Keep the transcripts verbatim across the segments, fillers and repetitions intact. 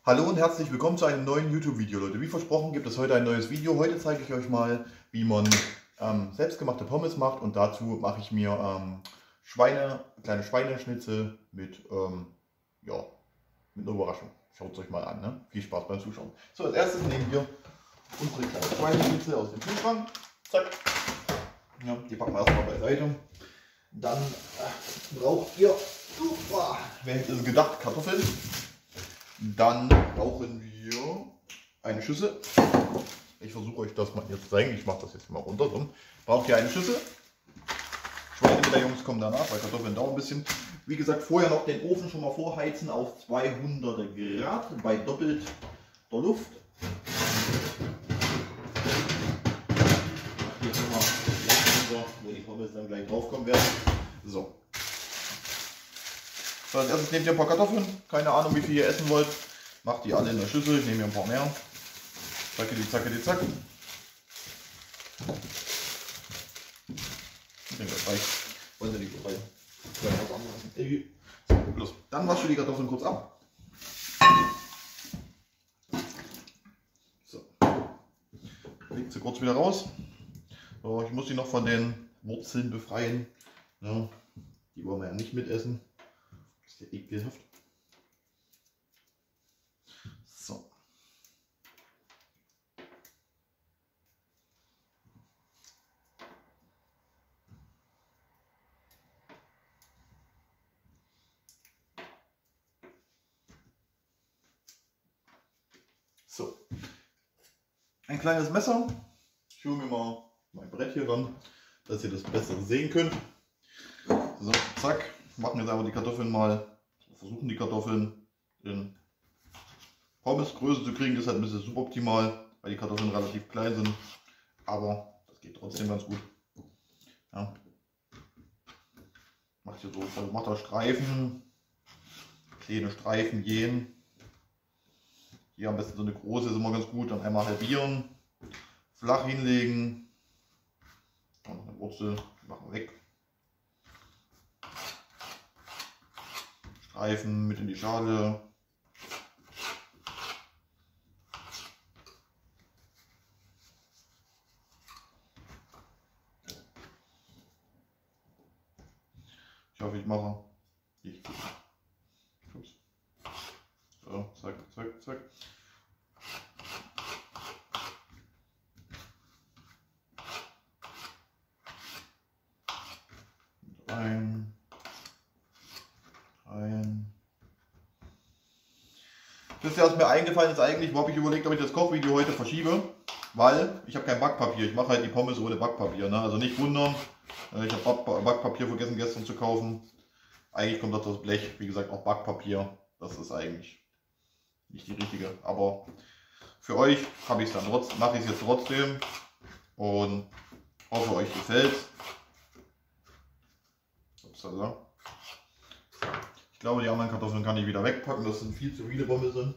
Hallo und herzlich willkommen zu einem neuen YouTube-Video, Leute. Wie versprochen gibt es heute ein neues Video. Heute zeige ich euch mal, wie man ähm, selbstgemachte Pommes macht, und dazu mache ich mir ähm, Schweine, kleine Schweineschnitzel mit, ähm, ja, mit einer Überraschung. Schaut es euch mal an, ne? Viel Spaß beim Zuschauen. So, als erstes nehmen wir unsere kleinen Schweineschnitzel aus dem Kühlschrank. Zack. Ja, die packen wir erstmal beiseite. Dann äh, braucht ihr, uh, wer hätte es gedacht, Kartoffeln. Dann brauchen wir eine Schüssel. Ich versuche euch das mal jetzt zu zeigen. Ich mache das jetzt mal runter. So. Braucht ihr eine Schüssel. Schweine mit der Jungs kommen danach, weil Kartoffeln dauern ein bisschen. Wie gesagt, vorher noch den Ofen schon mal vorheizen auf zweihundert Grad bei doppelter Luft. Hier schon mal, wo die Pommes dann gleich drauf kommen werden. So. So, als erstes nehmt ihr ein paar Kartoffeln, keine Ahnung wie viel ihr essen wollt, macht die alle in der Schüssel, ich nehme hier ein paar mehr, zacke die, zacke die, zack. Ich denke, das reicht, wollen Sie nicht so rein. So, los. Dann waschst du die Kartoffeln kurz ab. So, legt sie kurz wieder raus. So, ich muss die noch von den Wurzeln befreien, ja, die wollen wir ja nicht mitessen. Das ist ja ekelhaft. So. So. Ein kleines Messer. Ich hole mir mal mein Brett hier ran, dass ihr das besser sehen könnt. So, zack. Machen jetzt aber die Kartoffeln mal, versuchen die Kartoffeln in Pommesgröße zu kriegen. Das ist halt ein bisschen suboptimal, weil die Kartoffeln relativ klein sind. Aber das geht trotzdem ganz gut. Ja. Macht hier so, also macht da Streifen, kleine Streifen gehen. Hier am besten so eine große ist immer ganz gut. Dann einmal halbieren, flach hinlegen und eine Wurzel machen weg. Streifen mit in die Schale. Ich hoffe, ich mache. Ich so, zack, zack, zack. Rein. Rein. Das, was mir eingefallen ist, eigentlich, wo habe ich überlegt, ob ich das Kochvideo heute verschiebe, weil ich habe kein Backpapier. Ich mache halt die Pommes ohne Backpapier. Ne? Also nicht wundern, ich habe Backpapier vergessen gestern zu kaufen. Eigentlich kommt das das Blech, wie gesagt, auch Backpapier. Das ist eigentlich nicht die richtige. Aber für euch habe ich es dann trotzdem, mache ich es jetzt trotzdem und hoffe, euch gefällt. Upsala. Ich glaube, die anderen Kartoffeln kann ich wieder wegpacken, das sind viel zu viele Pommes sind.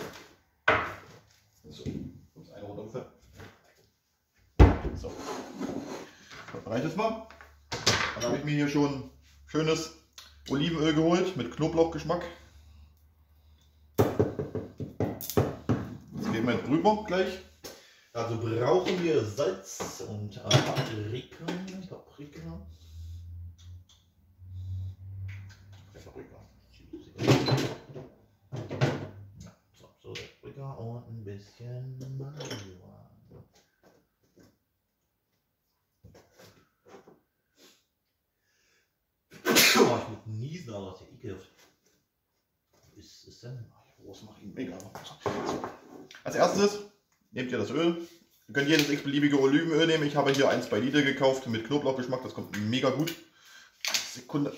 So, kurz eine runter. So, das reicht jetzt mal. Dann habe ich mir hier schon schönes Olivenöl geholt mit Knoblauchgeschmack. Das geben wir jetzt drüber gleich. Also brauchen wir Salz und Paprika. Paprika. So, so Paprika und ein bisschen Marihuana. Oh, ich muss niesen, aber das ist ja ekelhaft. Ist es denn? Oh, das macht ihn mega. So. Als erstes nehmt ihr das Öl. Ihr könnt jedes x-beliebige Olivenöl nehmen. Ich habe hier eins bei Lidl gekauft mit Knoblauchgeschmack. Das kommt mega gut. Sekunde.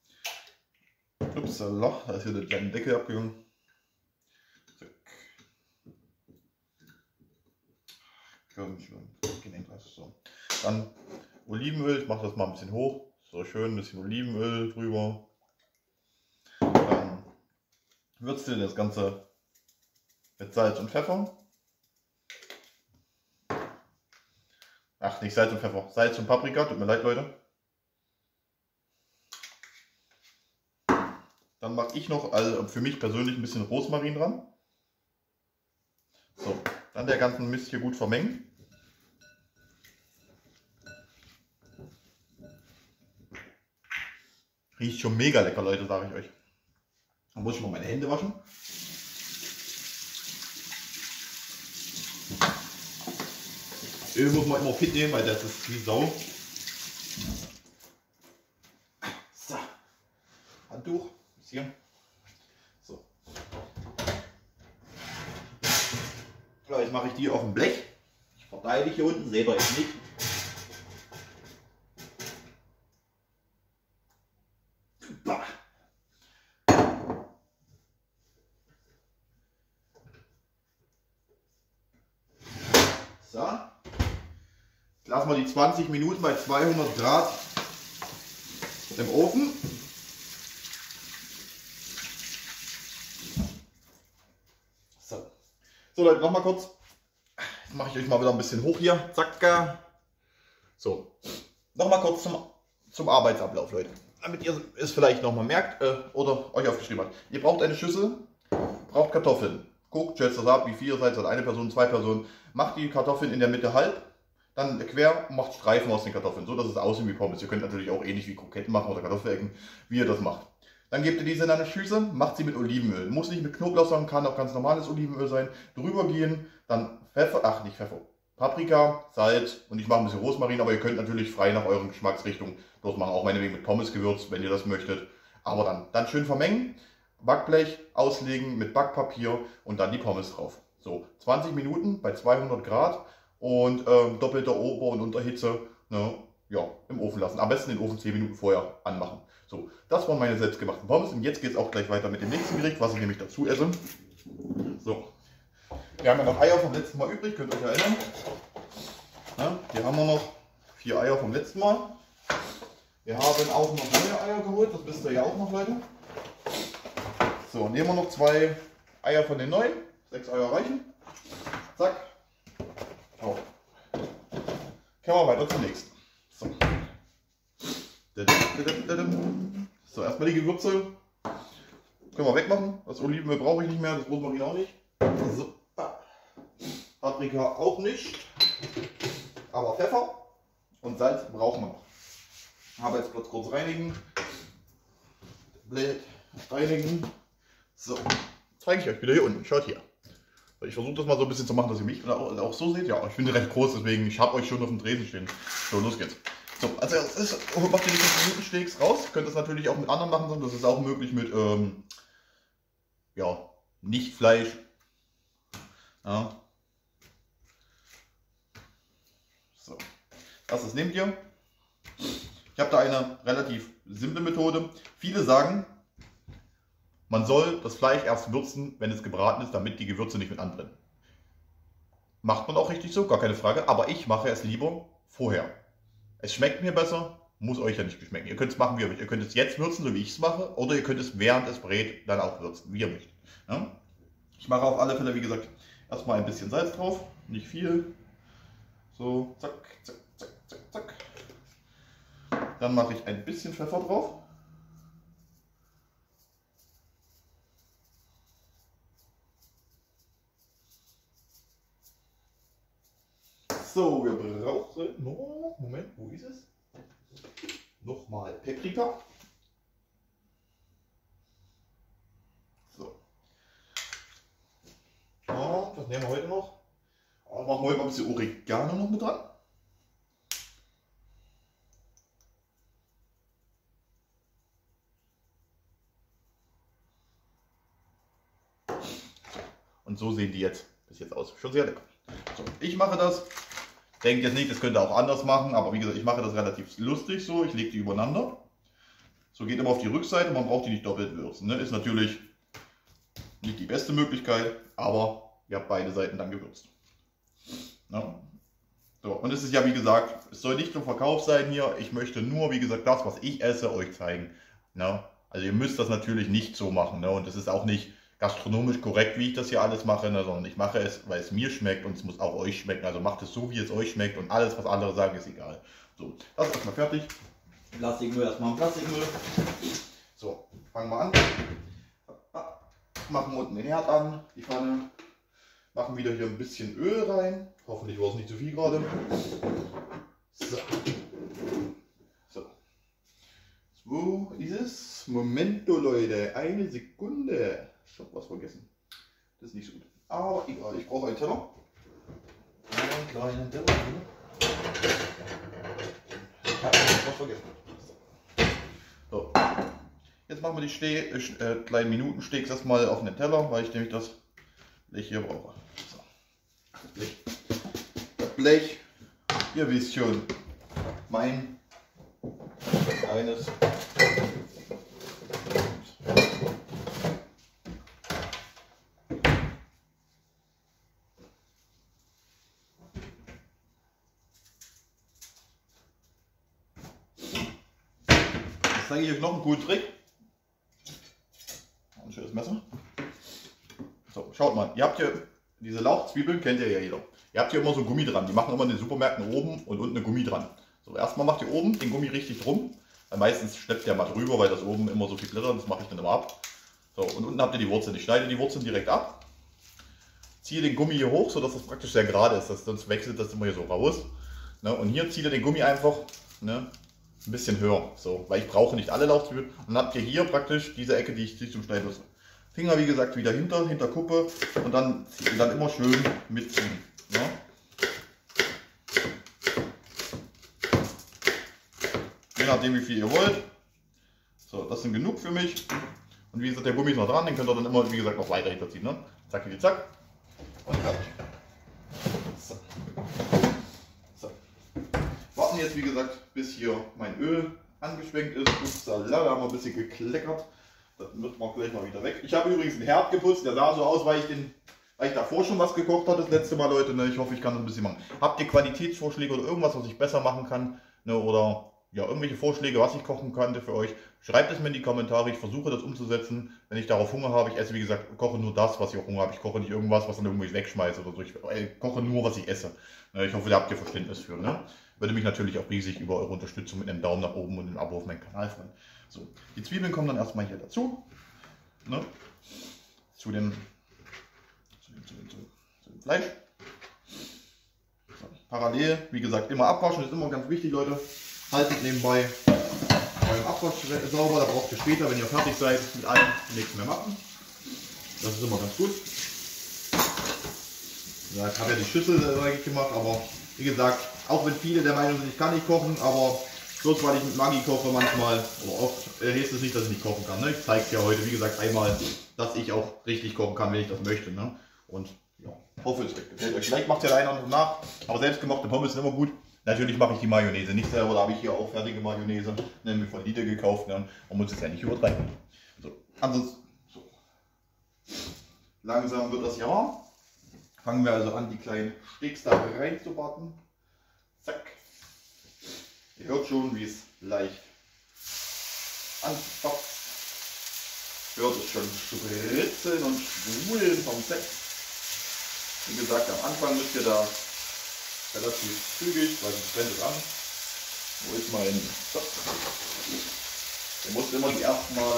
Upsala, da ist hier der kleine Deckel abgegangen. Zack. Komm schon. So. Dann Olivenöl. Ich mache das mal ein bisschen hoch. So schön, ein bisschen Olivenöl drüber. Dann würzt ihr das Ganze mit Salz und Pfeffer. Ach, nicht Salz und Pfeffer. Salz und Paprika. Tut mir leid, Leute. Dann mache ich noch, also für mich persönlich, ein bisschen Rosmarin dran. So, dann der ganzen Mist hier gut vermengen. Riecht schon mega lecker, Leute, sage ich euch. Dann muss ich mal meine Hände waschen. Öl muss man immer fit nehmen, weil das ist wie Sau. So, Handtuch, ist hier. So. So, jetzt mache ich die auf dem Blech. Ich verteile die hier unten, seht ihr jetzt nicht. So. Jetzt lassen wir die zwanzig Minuten bei zweihundert Grad im Ofen. So, so Leute, nochmal kurz. Jetzt mache ich euch mal wieder ein bisschen hoch hier. Zack. So, nochmal kurz zum, zum Arbeitsablauf, Leute. Damit ihr es vielleicht nochmal merkt äh, oder euch aufgeschrieben habt. Ihr braucht eine Schüssel, braucht Kartoffeln. Guckt, schätzt das ab, wie viel ihr seid, seid eine Person, zwei Personen. Macht die Kartoffeln in der Mitte halb, dann quer und macht Streifen aus den Kartoffeln, so dass es aussieht wie Pommes. Ihr könnt natürlich auch ähnlich wie Kroketten machen oder Kartoffelecken, wie ihr das macht. Dann gebt ihr diese in eine Schüssel, macht sie mit Olivenöl. Muss nicht mit Knoblauch sein, kann auch ganz normales Olivenöl sein. Drüber gehen, dann Pfeffer, ach nicht Pfeffer, Paprika, Salz und ich mache ein bisschen Rosmarin, aber ihr könnt natürlich frei nach euren Geschmacksrichtung das machen, auch meinetwegen mit Pommesgewürz, wenn ihr das möchtet. Aber dann, dann schön vermengen, Backblech auslegen mit Backpapier und dann die Pommes drauf. So, zwanzig Minuten bei zweihundert Grad und ähm, doppelter Ober- und Unterhitze, ne, ja, im Ofen lassen. Am besten den Ofen zehn Minuten vorher anmachen. So, das waren meine selbstgemachten Pommes und jetzt geht es auch gleich weiter mit dem nächsten Gericht, was ich nämlich dazu esse. So, wir haben ja noch Eier vom letzten Mal übrig, könnt ihr euch erinnern. Ja, hier haben wir noch vier Eier vom letzten Mal. Wir haben auch noch neue Eier geholt, das wisst ihr ja auch noch, Leute. So, nehmen wir noch zwei Eier von den neuen. Sechs Eier reichen. Zack. Oh. Kommen wir weiter zum nächsten. So, so erstmal die Gewürze. Können wir wegmachen. Das Olivenöl brauche ich nicht mehr, das Rosmarin auch nicht. So. Paprika auch nicht. Aber Pfeffer und Salz brauchen wir noch. Arbeitsplatz kurz reinigen. Blät reinigen. So, zeige ich euch wieder hier unten. Schaut hier. Ich versuche das mal so ein bisschen zu machen, dass ihr mich auch, auch so seht. Ja, ich bin recht groß, deswegen ich habe euch schon auf dem Tresen stehen. So, los geht's. So, also erstes macht ihr die fünf Minuten Steaks raus. Könnt das natürlich auch mit anderen machen. Das ist auch möglich mit ähm, ja, nicht Fleisch. Ja. So, das nehmt ihr. Ich habe da eine relativ simple Methode. Viele sagen, man soll das Fleisch erst würzen, wenn es gebraten ist, damit die Gewürze nicht mit anbrennen. Macht man auch richtig so, gar keine Frage. Aber ich mache es lieber vorher. Es schmeckt mir besser, muss euch ja nicht schmecken. Ihr könnt es machen, wie ihr möchtet. Ihr könnt es jetzt würzen, so wie ich es mache. Oder ihr könnt es während es brät dann auch würzen, wie ihr möchtet. Ja? Ich mache auf alle Fälle, wie gesagt, erstmal ein bisschen Salz drauf. Nicht viel. So, zack, zack, zack, zack, zack. Dann mache ich ein bisschen Pfeffer drauf. So, wir brauchen noch, Moment, wo ist es? Nochmal Paprika. So. Oh, was nehmen wir heute noch? Oh, machen wir heute mal ein bisschen Oregano noch mit dran. Und so sehen die jetzt bis jetzt aus. Schon sehr lecker. So, ich mache das. Denkt jetzt nicht, das könnt ihr auch anders machen, aber wie gesagt, ich mache das relativ lustig so. Ich lege die übereinander. So geht immer auf die Rückseite, man braucht die nicht doppelt würzen. Ne? Ist natürlich nicht die beste Möglichkeit, aber ihr habt beide Seiten dann gewürzt. Ja. So, und es ist ja wie gesagt, es soll nicht zum Verkauf sein hier. Ich möchte nur, wie gesagt, das, was ich esse, euch zeigen. Ne? Also ihr müsst das natürlich nicht so machen. Ne? Und es ist auch nicht gastronomisch korrekt, wie ich das hier alles mache, ne, sondern ich mache es, weil es mir schmeckt und es muss auch euch schmecken. Also macht es so, wie es euch schmeckt und alles, was andere sagen, ist egal. So, das ist erstmal fertig. Plastikmüll erstmal ein Plastikmüll. So, fangen wir an. Machen wir unten den Herd an, die Pfanne. Machen wieder hier ein bisschen Öl rein. Hoffentlich war es nicht zu viel gerade. So. So. Wo ist es? Momento, Leute. Eine Sekunde. Ich habe was vergessen. Das ist nicht so gut. Aber egal, ich brauche einen Teller. Einen kleinen Teller. Ich habe was vergessen. So. Jetzt machen wir die Ste äh, kleinen Minutensteaks erstmal auf einen Teller, weil ich nämlich das Blech hier brauche. So. Das Blech. Das Blech, ihr wisst schon, mein eines. Jetzt zeige ich euch noch einen guten Trick. Ein schönes Messer. So, schaut mal, ihr habt hier diese Lauchzwiebeln, kennt ihr ja jeder. Ihr habt hier immer so Gummi dran, die machen immer in den Supermärkten oben und unten eine Gummi dran. So, erstmal macht ihr oben den Gummi richtig drum, weil meistens schleppt der mal drüber, weil das oben immer so viel glittert, das mache ich dann immer ab. So, und unten habt ihr die Wurzeln. Ich schneide die Wurzeln direkt ab, ziehe den Gummi hier hoch, sodass das praktisch sehr gerade ist, das, sonst wechselt das immer hier so raus. Ne, und hier zieht ihr den Gummi einfach, ne, ein bisschen höher, so, weil ich brauche nicht alle Lauchzwiebeln. Und dann habt ihr hier praktisch diese Ecke, die ich, die ich zum Schneiden muss. Finger wie gesagt wieder hinter, hinter Kuppe und dann, dann immer schön mitziehen. Ne? Je nachdem wie viel ihr wollt. So, das sind genug für mich. Und wie gesagt, der Gummi ist noch dran, den könnt ihr dann immer, wie gesagt, noch weiter hinterziehen. Ne? Zack, wie zack. Und fertig. So. So. Warten jetzt, wie gesagt, bis hier mein Öl angeschwenkt ist. Upsala, da haben wir ein bisschen gekleckert. Das wird man gleich mal wieder weg. Ich habe übrigens einen Herd geputzt, der sah so aus, weil ich, den, weil ich davor schon was gekocht habe das letzte Mal, Leute. Ne? Ich hoffe, ich kann das ein bisschen machen. Habt ihr Qualitätsvorschläge oder irgendwas, was ich besser machen kann? Ne? Oder ja, irgendwelche Vorschläge, was ich kochen könnte für euch? Schreibt es mir in die Kommentare. Ich versuche das umzusetzen. Wenn ich darauf Hunger habe, ich esse, wie gesagt, koche nur das, was ich auch Hunger habe. Ich koche nicht irgendwas, was dann irgendwie wegschmeiße oder so. Ich äh, koche nur, was ich esse. Ne? Ich hoffe, da habt ihr Verständnis für. Ne? Würde mich natürlich auch riesig über eure Unterstützung mit einem Daumen nach oben und einem Abo auf meinen Kanal freuen. So, die Zwiebeln kommen dann erstmal hier dazu. Ne? Zu, dem, zu, dem, zu, dem, zu dem Fleisch. So, parallel, wie gesagt, immer abwaschen, ist immer ganz wichtig, Leute. Haltet nebenbei euren Abwasch sauber, da braucht ihr später, wenn ihr fertig seid, mit allem nichts mehr machen. Das ist immer ganz gut. Ja, ich habe ja die Schüssel äh, gemacht, aber wie gesagt, auch wenn viele der Meinung sind, ich kann nicht kochen, aber bloß weil ich mit Maggi koche manchmal, oder oft, äh, heißt es nicht, dass ich nicht kochen kann. Ne? Ich zeige es ja heute, wie gesagt, einmal, dass ich auch richtig kochen kann, wenn ich das möchte. Ne? Und ja, hoffe, es gefällt euch. Vielleicht macht ihr der eine oder andere nach, aber selbstgemachte Pommes sind immer gut. Natürlich mache ich die Mayonnaise nicht selber, da habe ich hier auch fertige Mayonnaise, nämlich von Lidl gekauft. Ne? Man muss es ja nicht übertreiben. So, ansonsten, so. Langsam wird das ja warm. Fangen wir also an, die kleinen Steaks da reinzubacken. Zack. Ihr hört schon, wie es leicht anpoppt. Hört es schon spritzeln und schwulen vom Fett. Wie gesagt, am Anfang müsst ihr da relativ zügig, weil sonst brennt es an. Wo ist mein... So. Ihr müsst immer die ersten Mal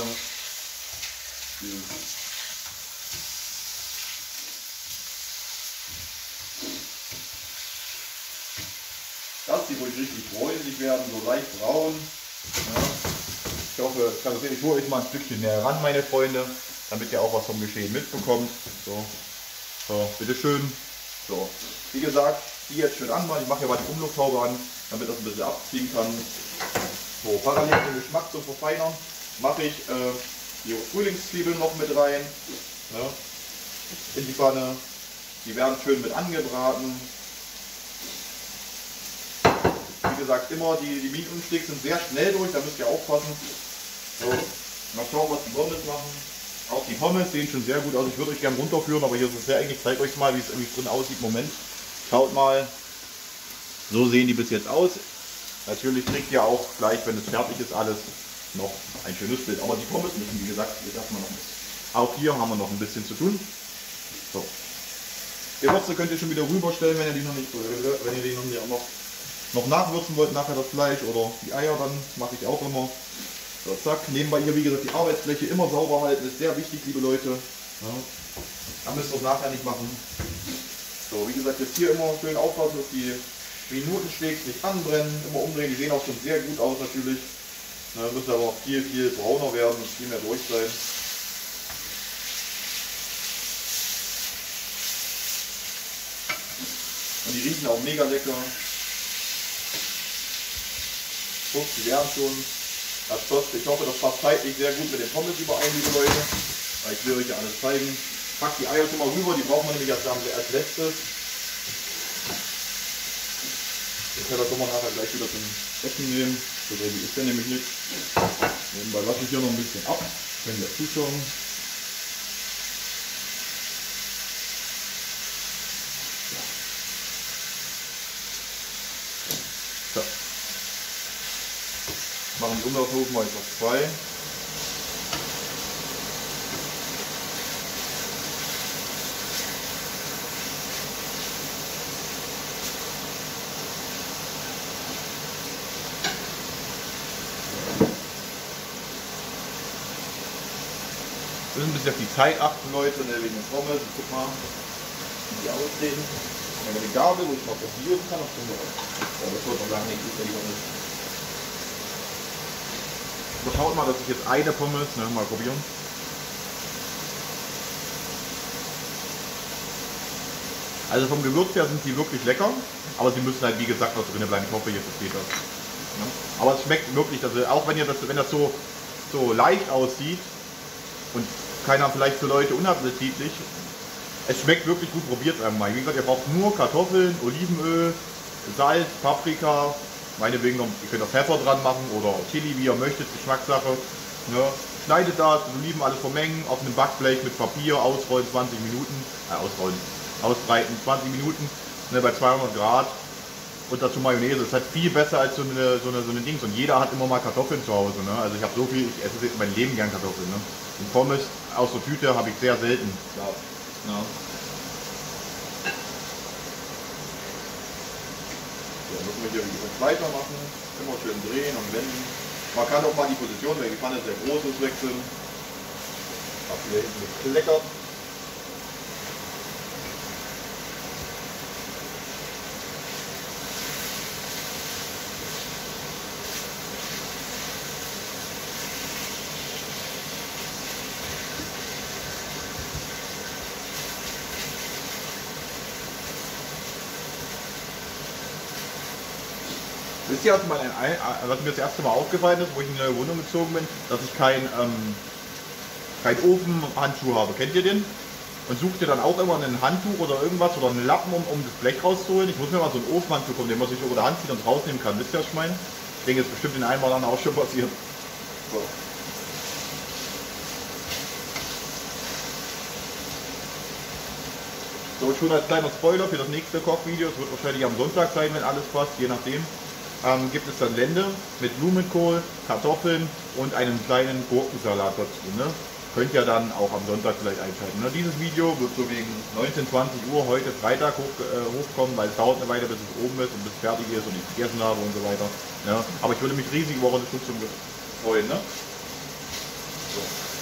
dass die ruhig richtig bräunlich werden, so leicht braun. Ja. Ich hoffe, ich kann das sehen. Ich hole euch mal ein Stückchen näher ran, meine Freunde, damit ihr auch was vom Geschehen mitbekommt. So, so, bitteschön. So, wie gesagt, die jetzt schön anmachen. Ich mache ja mal die Umlufthaube an, damit das ein bisschen abziehen kann. So, parallel den Geschmack zu verfeinern, mache ich äh, die Frühlingszwiebeln noch mit rein. Ja, in die Pfanne. Die werden schön mit angebraten. Wie gesagt, immer die, die Minutensteaks sind sehr schnell durch, da müsst ihr aufpassen. So, mal schauen, was die Pommes machen. Auch die Pommes sehen schon sehr gut aus. Ich würde euch gerne runterführen, aber hier ist es sehr eng. Ich zeige euch mal, wie es irgendwie drin aussieht. Moment, schaut mal. So sehen die bis jetzt aus. Natürlich kriegt ihr auch gleich, wenn es fertig ist, alles noch ein schönes Bild. Aber die Pommes müssen, wie gesagt, jetzt erstmal noch ein bisschen. Auch hier haben wir noch ein bisschen zu tun. So. Die Würze könnt ihr schon wieder rüberstellen, wenn ihr die noch nicht, wenn ihr die noch nicht auch noch noch nachwürzen wollt, nachher das Fleisch oder die Eier, dann mache ich auch immer. So, zack. Nebenbei hier, wie gesagt, die Arbeitsfläche immer sauber halten, ist sehr wichtig, liebe Leute. Ja. Da müsst ihr es nachher nicht machen. So, wie gesagt, jetzt hier immer schön aufpassen, dass die Minutenschlägs nicht anbrennen, immer umdrehen, die sehen auch schon sehr gut aus natürlich. Ne, müssen aber noch viel, viel brauner werden und viel mehr durch sein. Und die riechen auch mega lecker. Guck, die werden schon. Das passt. Ich hoffe, das passt zeitlich sehr gut mit den Pommes überein, liebe Leute. Weil ich will euch ja alles zeigen. Packt die Eier schon mal rüber, die braucht man nämlich als, als letztes. Ich werde das doch mal nachher gleich wieder zum Essen nehmen. So dreckig ist der nämlich nicht. Nebenbei lasse ich hier noch ein bisschen ab. Können wir zuschauen. So. Machen die Umlaufhofen mal etwas frei. Wir müssen ein bisschen auf die Zeit achten, Leute, ne, wegen den Pommes. Guck mal, wie die aussehen. Ich habe eine Gabel, wo ich mal probieren kann. Ob das, oh, das wird noch lange nicht gut, wenn ich nicht. So, schaut mal, dass ich jetzt eine Pommes, ne, mal probieren. Also vom Gewürz her sind die wirklich lecker, aber sie müssen halt wie gesagt noch drinnen bleiben. Ich hoffe, jetzt versteht das. Ja. Aber es schmeckt wirklich, also auch wenn ihr das, wenn das so, so leicht aussieht und keiner vielleicht für Leute unappetitlich, es schmeckt wirklich gut, probiert es einmal. Wie gesagt, ihr braucht nur Kartoffeln, Olivenöl, Salz, Paprika, meinetwegen noch, ihr könnt auch Pfeffer dran machen oder Chili, wie ihr möchtet, Geschmackssache. Ne? Schneidet das, Oliven alles vermengen, auf einem Backblech mit Papier, ausrollen zwanzig Minuten, äh, ausrollen, ausbreiten zwanzig Minuten, ne, bei zweihundert Grad und dazu Mayonnaise. Das ist halt viel besser als so eine, so eine, so eine Dings und jeder hat immer mal Kartoffeln zu Hause. Ne? Also ich habe so viel, ich esse mein Leben gern Kartoffeln. Ne? Und Pommes aus der Tüte habe ich sehr selten. Ja. Ja. So, müssen wir hier weitermachen, immer schön drehen und wenden. Man kann auch mal die Position, wenn die Pfanne sehr groß ist, wechseln. Hab hier hinten gekleckert. Wisst ihr, was mir, ein, was mir das erste Mal aufgefallen ist, wo ich in eine neue Wohnung gezogen bin, dass ich keinen ähm, kein Ofenhandschuh habe. Kennt ihr den? Und sucht ihr dann auch immer ein Handtuch oder irgendwas oder einen Lappen, um, um das Blech rauszuholen? Ich muss mir mal so einen Ofenhandschuh kommen, den man sich über der Hand zieht und rausnehmen kann. Wisst ihr, was ich meine? Ich denke, das ist bestimmt den einen oder anderen auch schon passiert. So. So, schon als kleiner Spoiler für das nächste Kochvideo, es wird wahrscheinlich am Sonntag sein, wenn alles passt, je nachdem. Ähm, gibt es dann Lende mit Blumenkohl, Kartoffeln und einem kleinen Gurkensalat dazu. Ne? Könnt ihr dann auch am Sonntag vielleicht einschalten. Ne? Dieses Video wird so gegen neunzehn, zwanzig Uhr heute Freitag hoch, äh, hochkommen, weil es dauert eine Weile, bis es oben ist und bis es fertig ist und ich gegessen habe und so weiter. Ne? Aber ich würde mich riesig über eure Unterstützung freuen. Ne? So.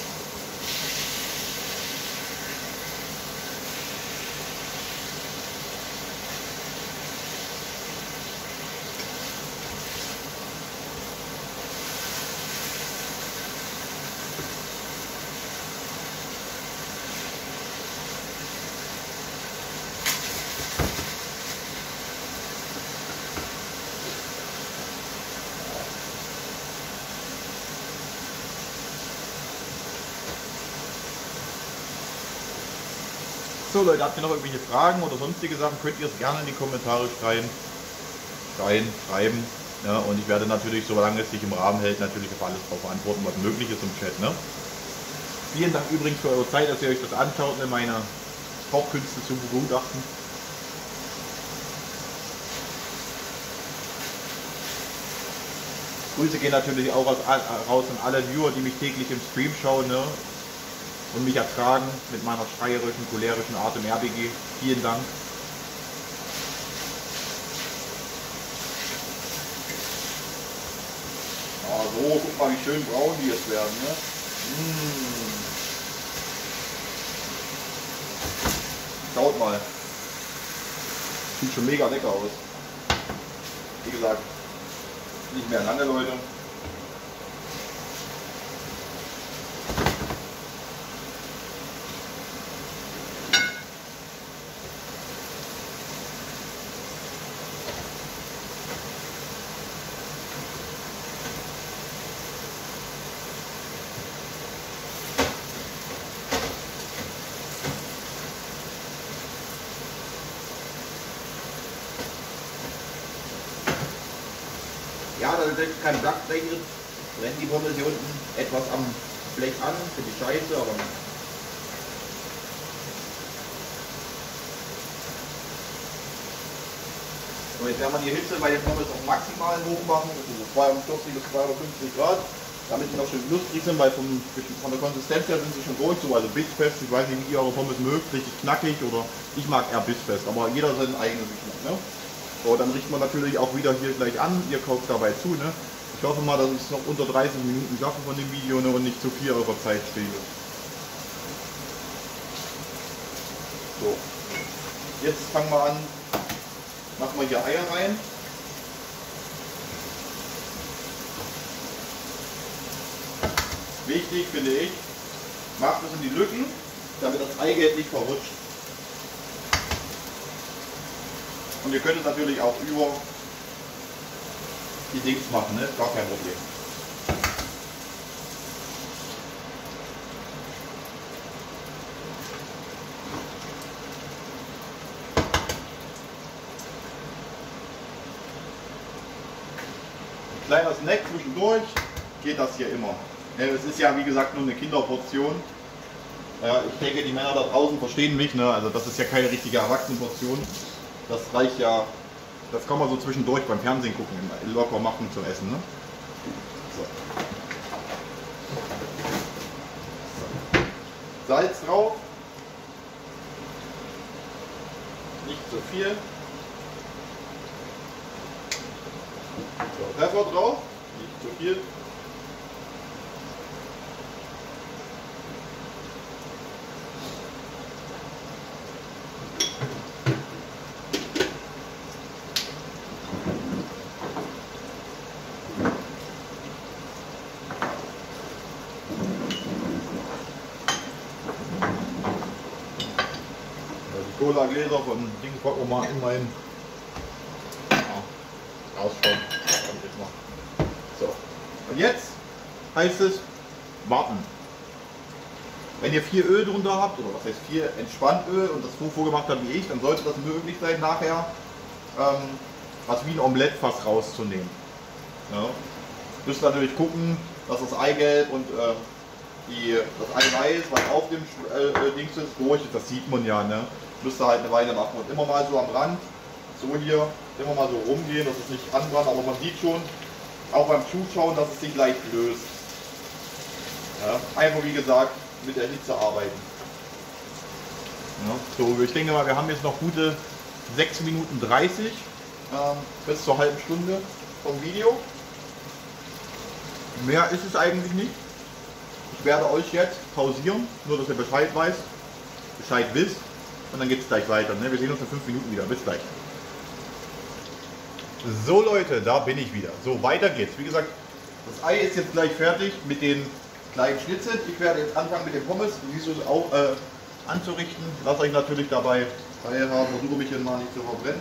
So Leute, habt ihr noch irgendwelche Fragen oder sonstige Sachen, könnt ihr es gerne in die Kommentare schreiben, schreien, schreiben. Ja, und ich werde natürlich, solange es sich im Rahmen hält, natürlich auf alles drauf antworten, was möglich ist im Chat. Ne? Vielen Dank übrigens für eure Zeit, dass ihr euch das anschaut, ne, meine Kochkünste zu begutachten. Grüße gehen natürlich auch raus an alle Viewer, die mich täglich im Stream schauen. Ne? Und mich ertragen mit meiner schreierischen, cholerischen Art im R B G. Vielen Dank. Ah, so, guck mal, wie schön braun die jetzt werden. Ne? Mmh. Schaut mal. Sieht schon mega lecker aus. Wie gesagt, nicht mehr lange, Leute. Ja, da ist kein Backblech drin, brennt die Pommes hier unten etwas am Blech an, finde ich scheiße, aber so, jetzt werden wir die Hitze bei den Pommes auf maximal hoch machen, also zweiundvierzig bis zweihundertfünfzig Grad, damit die noch schön lustig sind, weil vom, von der Konsistenz her sind sie schon durch, so also bissfest. Ich weiß nicht, wie ihr eure Pommes mögt, richtig knackig oder ich mag eher bissfest, aber jeder seinen eigenen Geschmack. Ne? So, dann richten wir natürlich auch wieder hier gleich an, ihr kauft dabei zu. Ne? Ich hoffe mal, dass ich es noch unter dreißig Minuten schaffe von dem Video, ne? Und nicht zu viel eurer Zeit stehle. So, jetzt fangen wir an, machen wir hier Eier rein. Wichtig finde ich, macht es in die Lücken, damit das Eigelb nicht verrutscht. Und ihr könnt es natürlich auch über die Dings machen, ne? Gar kein Problem. Ein kleiner Snack zwischendurch geht das hier immer. Es ist ja wie gesagt nur eine Kinderportion. Ja, ich denke, die Männer da draußen verstehen mich, ne? Also das ist ja keine richtige Erwachsenenportion. Das reicht ja, das kann man so zwischendurch beim Fernsehen gucken, locker machen zum Essen. Ne? So. So. Salz drauf, nicht zu viel. So, Pfeffer drauf, nicht zu viel. Cola-Gläser von Ding packen wir mal in meinen ja, Ausschauen. So. Und jetzt heißt es warten. Wenn ihr viel Öl drunter habt, oder was heißt viel Entspanntöl und das so vorgemacht habt wie ich, dann sollte das möglich sein nachher ähm, was wie ein Omelett fast rauszunehmen. Ja. Müsst natürlich gucken, dass das Eigelb und äh, die, das Eiweiß, was auf dem äh, Dings ist, durch ist, das sieht man ja. Ne? Müsst ihr halt eine Weile machen und immer mal so am Rand, so hier, immer mal so rumgehen, dass es nicht anbrannt, aber man sieht schon, auch beim Zuschauen, dass es sich leicht löst. Ja? Einfach wie gesagt, mit der Hitze arbeiten. Ja? So, ich denke mal, wir haben jetzt noch gute sechs Minuten dreißig ähm, bis zur halben Stunde vom Video. Mehr ist es eigentlich nicht. Ich werde euch jetzt pausieren, nur dass ihr Bescheid weiß, Bescheid wisst und dann geht es gleich weiter. Ne? Wir sehen uns in fünf Minuten wieder. Bis gleich. So Leute, da bin ich wieder. So, weiter geht's. Wie gesagt, das Ei ist jetzt gleich fertig mit den kleinen Schnitzeln. Ich werde jetzt anfangen mit den Pommes, wie so auch äh, anzurichten. Lasst euch natürlich dabei teilhaben, versuche mich hier mal nicht zu verbrennen.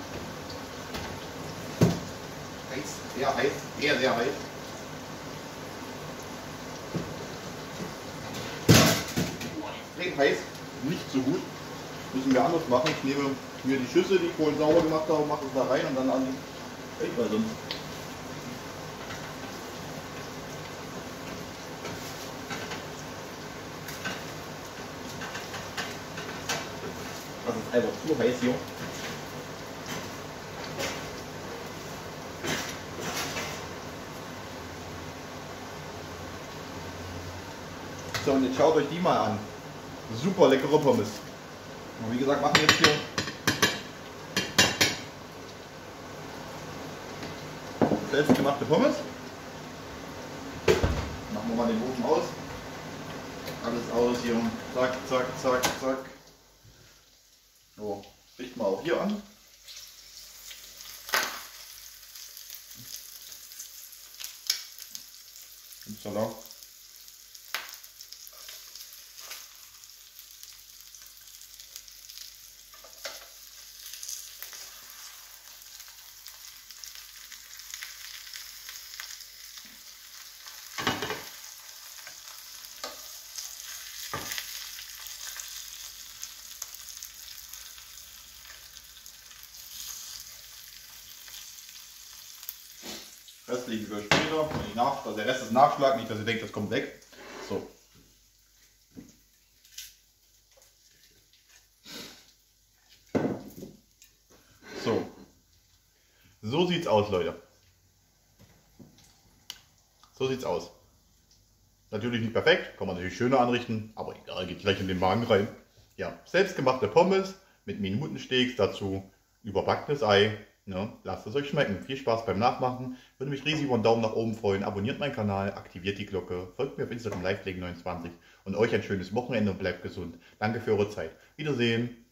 Heiß, sehr heiß, sehr, sehr heiß. Extrem heiß, nicht so gut. Müssen wir anders machen. Ich nehme mir die Schüssel, die ich vorhin sauber gemacht habe, mache es da rein und dann an die. Weil sonst das ist einfach zu heiß hier. So, und jetzt schaut euch die mal an. Super leckere Pommes. Und wie gesagt, machen wir jetzt hier selbstgemachte Pommes. Machen wir mal den Ofen aus. Alles aus hier. Zack, zack, zack, zack. So, richten wir auch hier an. So, da. Rest liegen wir später, wenn ich nach, also der Rest ist Nachschlag, nicht dass ihr denkt, das kommt weg. So. So. So sieht's aus, Leute. So sieht's aus. Natürlich nicht perfekt, kann man natürlich schöner anrichten, aber egal, geht gleich in den Magen rein. Ja, selbstgemachte Pommes mit Minutensteaks, dazu überbackenes Ei. Ne? Lasst es euch schmecken. Viel Spaß beim Nachmachen. Würde mich riesig über einen Daumen nach oben freuen. Abonniert meinen Kanal, aktiviert die Glocke, folgt mir auf Instagram live legen neunundzwanzig und euch ein schönes Wochenende und bleibt gesund. Danke für eure Zeit. Wiedersehen.